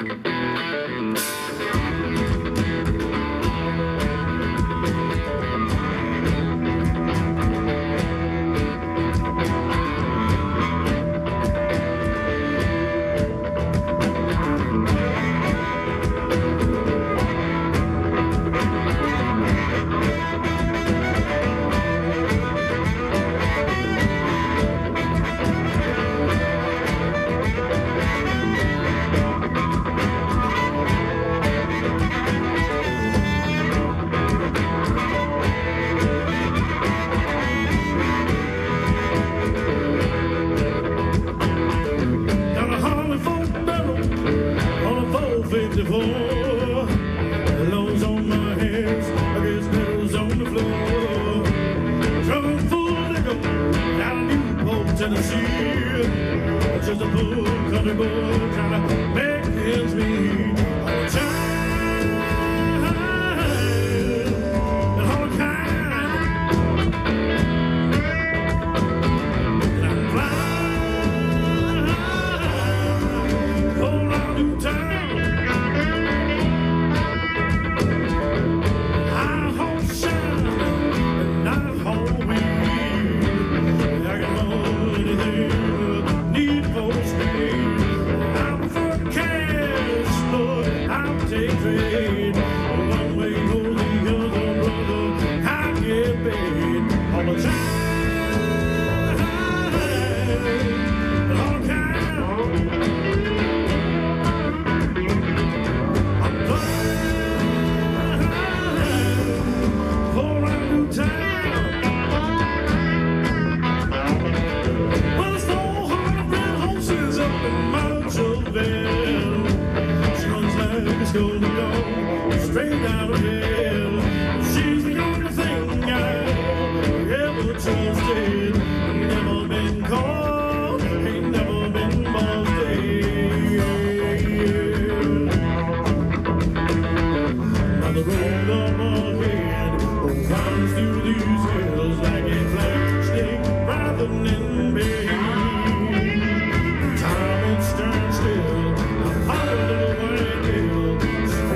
Lows on my hands, I guess needles on the floor. Trunk full of liquor, down in Newport, Tennessee. Just a poor country boy trying to make ends meet. All the time, and all the kind. And I'm flying, going out to town. One way or the other, brother, I get paid all the time, all kind. I'm flying all around New Town. Well, it's 400 horses up in Mountsville. She runs like it's gonna go straight out of hell. She's the only thing I ever trusted. Never been caught, ain't never been busted. Now the road up ahead runs through these hills like a black snake writhing in pain. Time it stands still, I'm on a little white hill.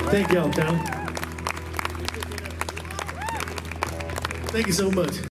Thank y'all, town. Thank you so much.